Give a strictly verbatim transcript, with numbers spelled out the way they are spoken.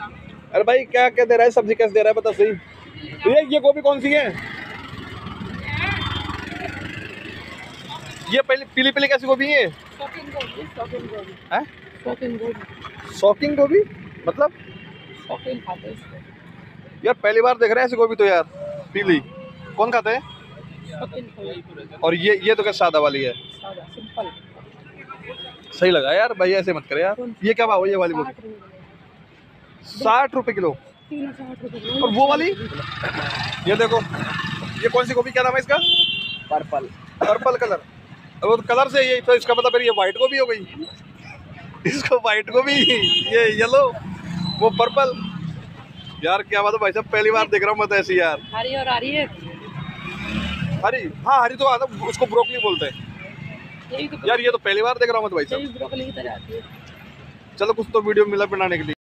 अरे भाई क्या क्या दे रहा है, सब्जी कैसे दे रहा है बता सही। तो ये ये गोभी कौन सी है? ये पहले पीली पीली कैसी गोभी है? शॉकिंग गोभी, शॉकिंग गोभी हैं? शॉकिंग गोभी शॉकिंग गोभी मतलब? शॉकिंग खाते हैं इसको। यार पहली बार देख रहे हैं ऐसी गोभी तो यार, पीली कौन खाता है? शॉकिंग गोभी, और ये ये तो क्या सादा वाली है? सादा सिंपल। सही लगा यार भाई, ऐसे मत करे यार। ये क्या भाव है ये वाली गोभी? साठ रुपए किलो। तीन साठ रुपए। और वो वाली ये देखो, ये कौन सी गोभी, क्या नाम है इसका? पर्पल। Purple colour. वो कलर से ये तो इसका मतलब फिर ये व्हाइट गोभी हो गई, इसको व्हाइट गोभी, ये येलो, वो पर्पल। यार क्या बात है भाई साहब, पहली बार देख रहा हूँ मैं तो ऐसी यार। हरी और हरी है। हरी, हाँ हरी तो आता, उसको ब्रोकली बोलते हैं यही तो यार। ये तो पहली बार देख रहा हूँ मैं तो भाई साहब। ब्रोकली की तरह आती है। चलो कुछ तो वीडियो मिला बनाने के लिए।